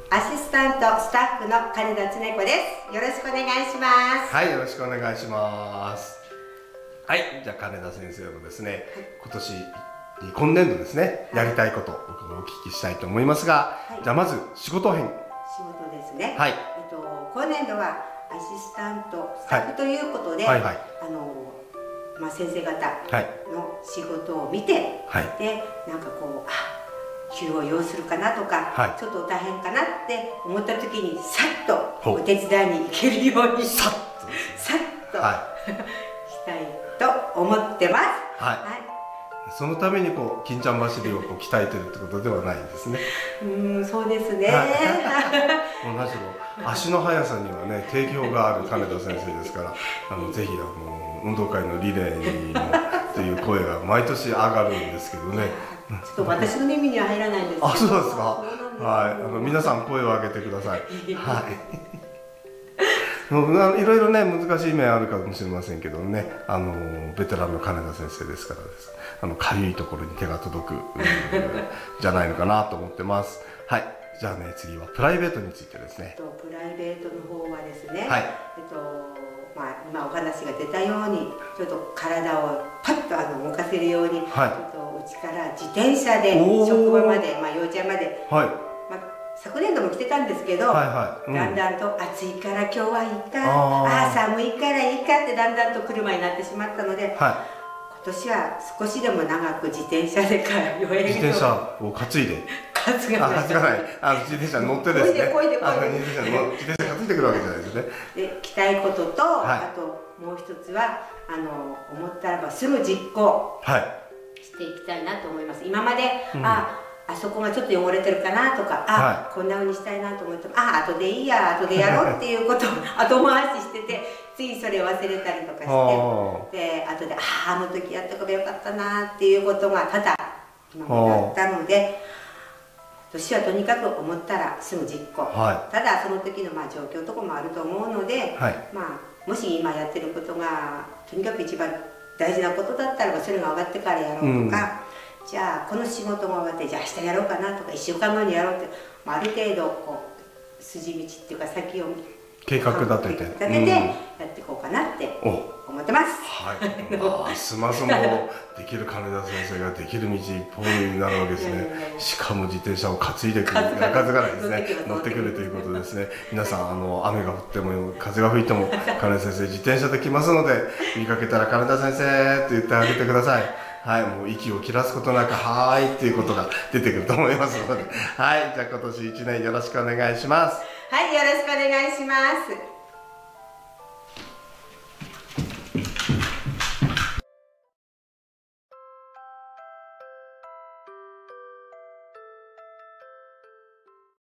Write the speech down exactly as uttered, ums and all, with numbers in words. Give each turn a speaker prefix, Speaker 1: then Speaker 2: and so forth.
Speaker 1: アシスタントスタッフの金田恒子です。よろしくお願いします。
Speaker 2: はい、よろしくお願いします。はい、じゃあ金田先生のですね、はい、今年今年度ですね、はい、やりたいことをお聞きしたいと思いますが、はい、じゃあまず仕事編。
Speaker 1: 仕事ですね。
Speaker 2: はい。
Speaker 1: えっと今年度はアシスタントスタッフということで、はいはいはい、あのまあ先生方の仕事を見て、はい、でなんかこうあ急を要するかなとか、はい、ちょっと大変かなって思った時にさっとお手伝いに行けるように
Speaker 2: さっと
Speaker 1: さっと、はい、したいと思ってます。
Speaker 2: はい。はい、そのためにこう金ちゃん走りをこう鍛えてるってことではないんですね。
Speaker 1: うん、そうですね。
Speaker 2: 同じく足の速さにはね定評がある金田先生ですから、あのぜひあの運動会のリレーにもという声が毎年上がるんですけどね。
Speaker 1: ちょっと私の耳には入らないんですけど。
Speaker 2: あ、そうですか。はい、あの皆さん声を上げてください。はい。いろいろね難しい面あるかもしれませんけどね、あのベテランの金田先生ですからです。あのかゆいところに手が届くじゃないのかなと思ってます。はい。じゃあね次はプライベートについてですね。
Speaker 1: とプライベートの方はですね。
Speaker 2: はい。
Speaker 1: えっとまあ今お話が出たようにちょっと体をパッとあの動かせるように、はい、ちょっとうちから自転車で職場まで、まあ幼稚園まで。はい。昨年度も来てたんですけど、はいはい、うん、だんだんと暑いから今日はいいか、ああ寒いからいいかってだんだんと車になってしまったので、はい、今年は少しでも長く自転車で通えるように。
Speaker 2: 自転車を担いで
Speaker 1: 担がない。
Speaker 2: 担がない。あの自転車に乗ってですね。こいでこいでこいで。自転車担いでくるわけじゃないですね。で、着たいことと、はい、あともう一つはあの思ったらばすぐ実行していきたいなと思います。今まで、うん、ああそこがちょっと汚れてるかなとか、あ、はい、こんな風にしたいなと思っても、あ、後でいいや、後でやろうっていうことを後回ししてて、ついそれ忘れたりとかして、で、後で、ああ、あの時やっとけばよかったなっていうことが多々今まであったので、年はとにかく思ったらすぐ実行。はい、ただその時のまあ状況とかもあると思うので、はい、まあもし今やってることがとにかく一番大事なことだったらばそれが終わってからやろうとか。うん、じゃあこの仕事が終わってじゃあ明日やろうかなとかいっしゅうかんごにやろうって、まあ、ある程度こう筋道っていうか先を計画立てて
Speaker 1: 立ててやっていこうかなって思ってます。
Speaker 2: はい。まあスマスもできる金田先生ができる道一本になるわけですね。しかも自転車を担いでくる、担がないですね。乗ってくるということですね。皆さんあの雨が降っても風が吹いても金田先生自転車で来ますので見かけたら金田先生って言ってあげてください。はい、もう息を切らすことなく、はーいっていうことが出てくると思いますので、はい、じゃあ今年いちねんよろしくお願いします。
Speaker 1: はい、よろしくお願いします。